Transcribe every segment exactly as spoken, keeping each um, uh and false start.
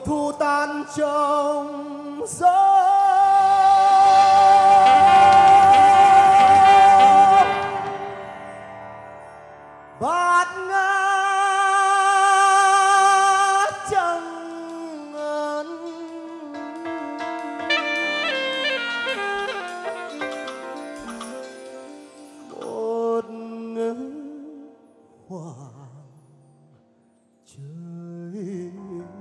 thu tan trong gió. Bát ngát chẳng ngân một ngân hoàng trời.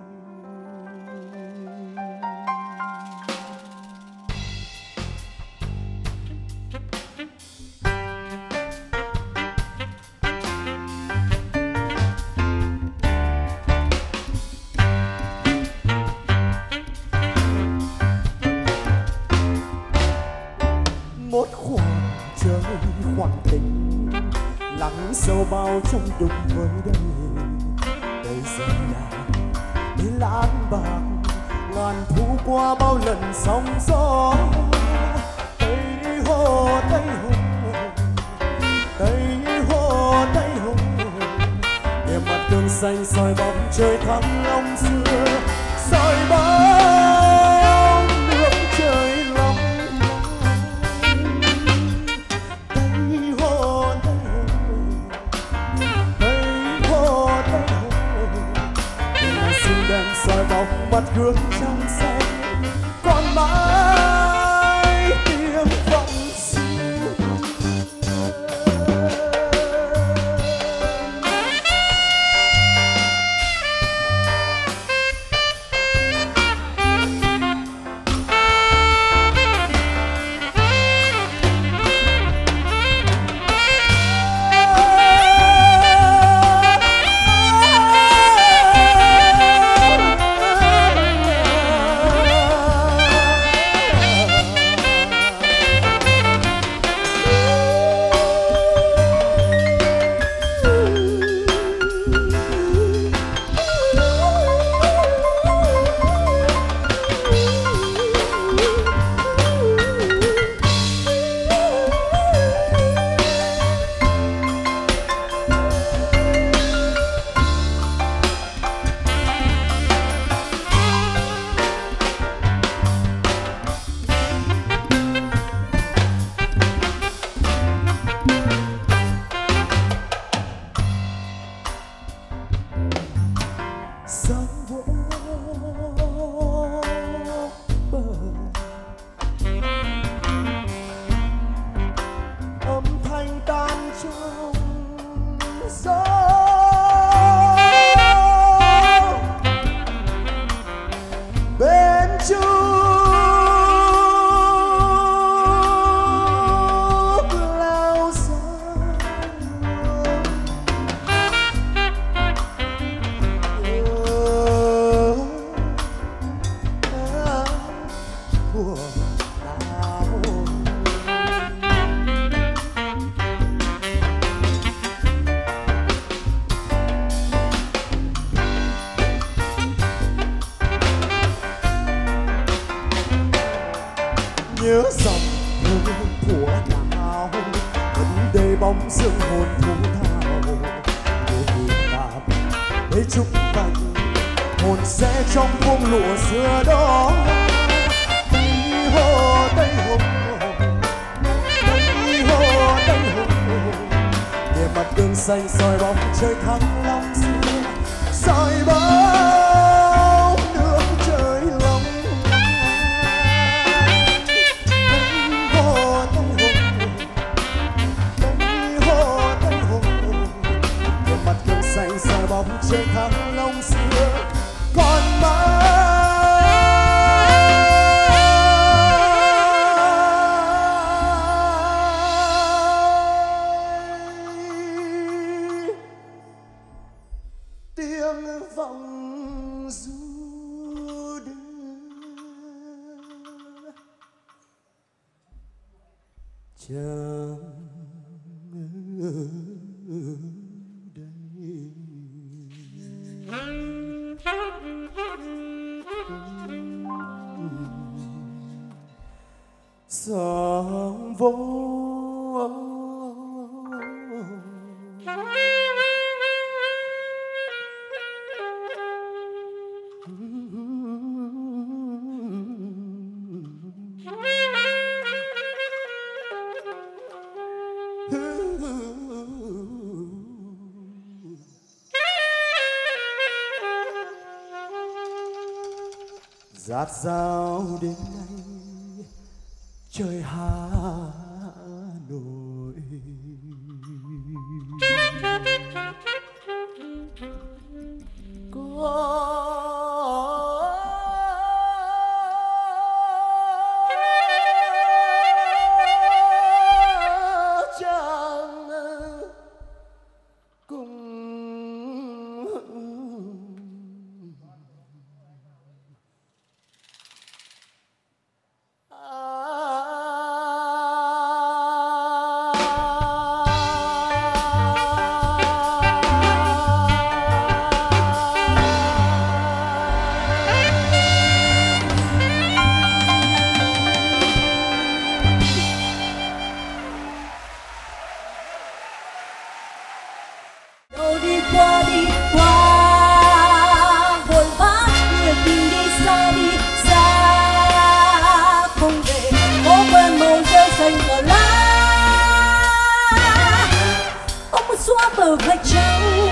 Một khoảng trời khoảng tình lắng sâu bao trong đục với đây. Đây giờ là để lãng bạc ngàn thu qua bao lần sóng gió. Tây hồ Tây hồ Tây hồ Tây hồ, điểm mặt đường xanh soi bóng trời thắm long xưa, soi bóng nước trời long. Tây hồ Tây hồ Tây hồ Tây hồ, là xinh đen soi bóng mặt gương trong xanh, còn mãi tiếng vọng xưa. Nhớ dòng hương của nào vẫn đầy bóng dương hồn thu thảo. Cô hương tạm để chúc cành hồn sẽ trong buông lụa xưa đó. Tây hồ Tây hồ Tây hồ Tây hồ, để mặt đường xanh soi bóng trời thăng long xưa, soi bóng nước trời long. Xanh soi bóng trời thăng long xưa, còn mãi tiếng vọng du đưa. Chẳng sóng vỗ dạt dao đến nay trời Hà Nội. Có chàng cùng bờ vai trắng